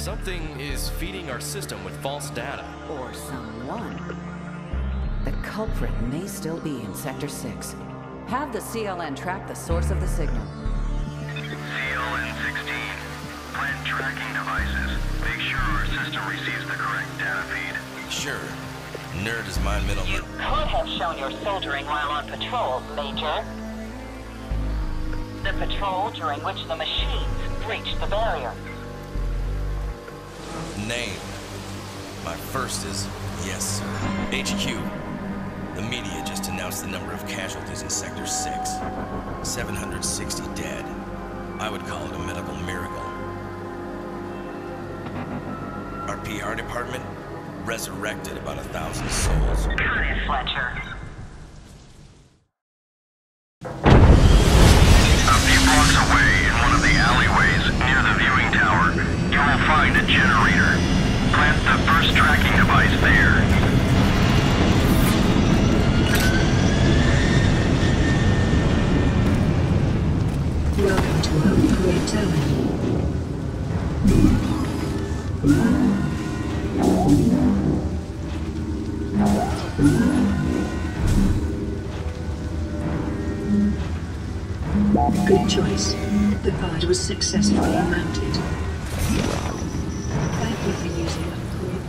Something is feeding our system with false data. Or someone. The culprit may still be in Sector 6. Have the CLN track the source of the signal. CLN-16. Plant tracking devices. Make sure our system receives the correct data feed. Sure. Nerd is my middle. You could have shown your soldering while on patrol, Major. The patrol during which the machines breached the barrier. Name. My first is yes, sir. HQ. The media just announced the number of casualties in Sector 6. 760 dead. I would call it a medical miracle. Our PR department resurrected about 1,000 souls. Cut it, Fletcher. A few blocks away, in one of the alleyways near the viewing tower, you will find a generator. Plant the first tracking device there. Welcome to Hope Great Terminal. Good choice. The pod was successfully mounted. Thank you for using Upgrade.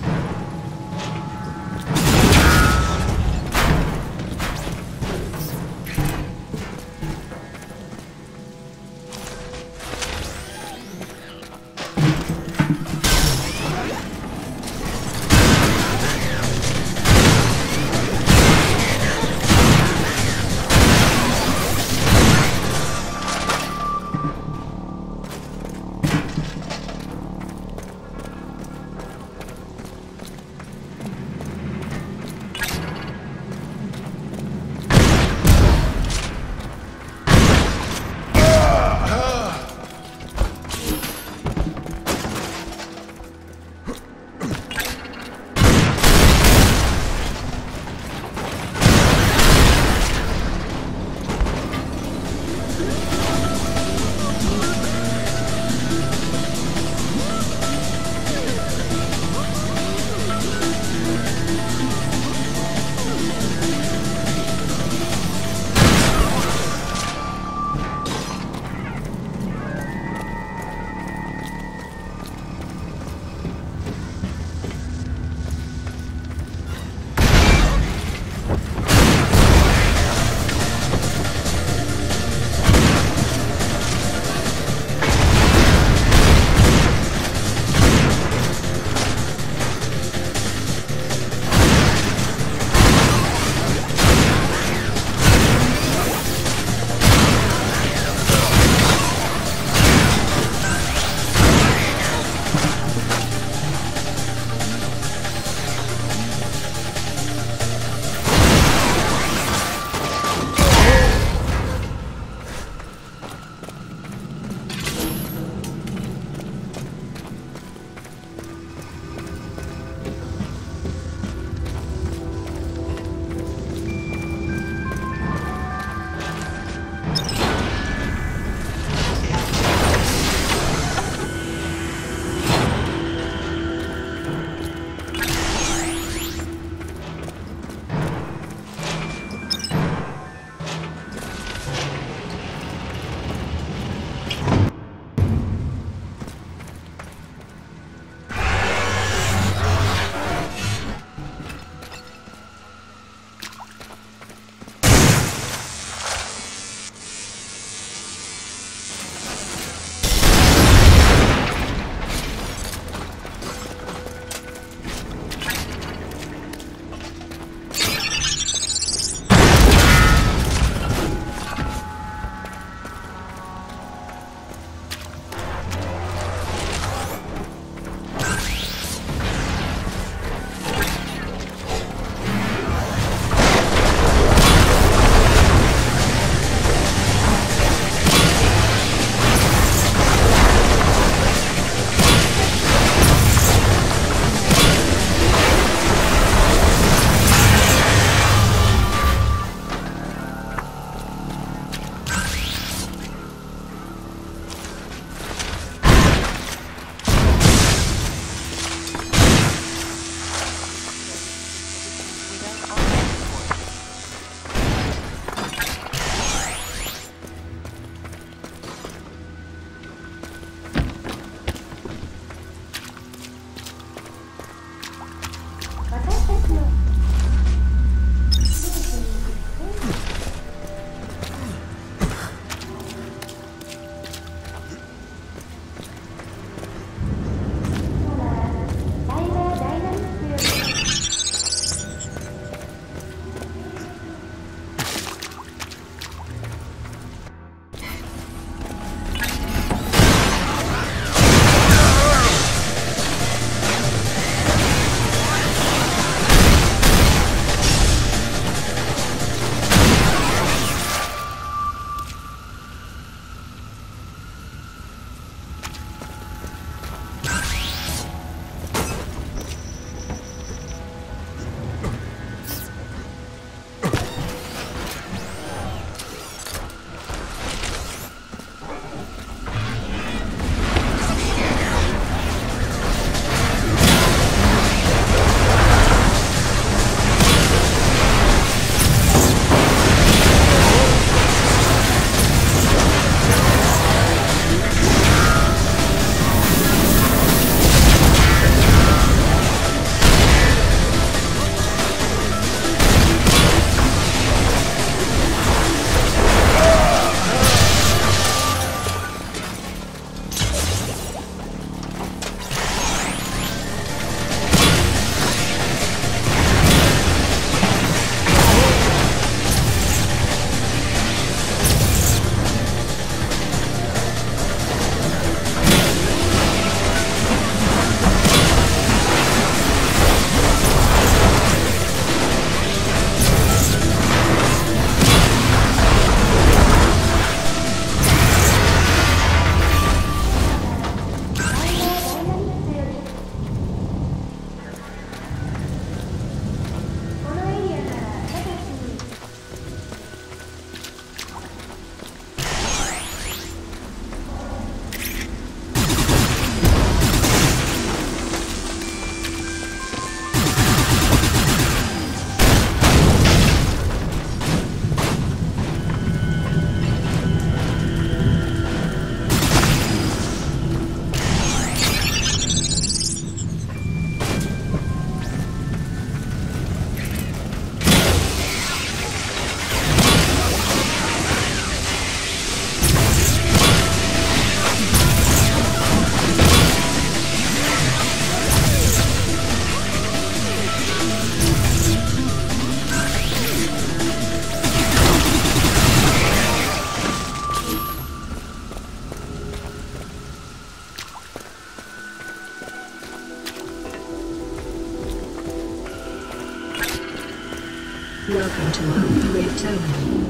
Welcome to our upgrade terminal.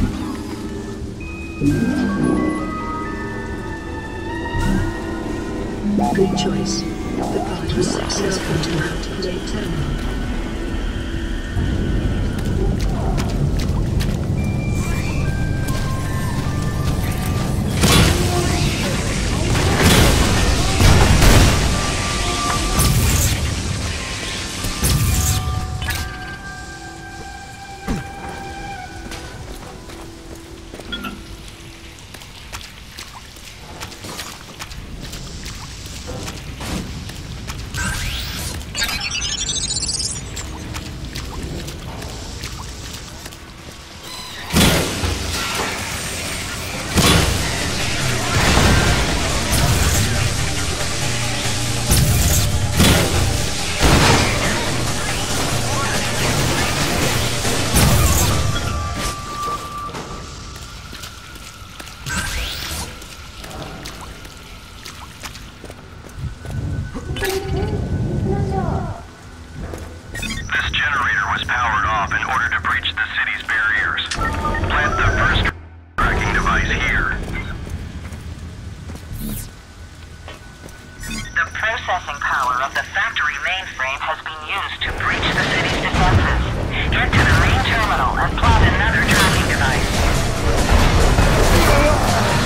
Good choice. The pod was successful to our upgrade terminal. processing power of the factory mainframe has been used to breach the city's defenses. Get to the main terminal and plant another tracking device.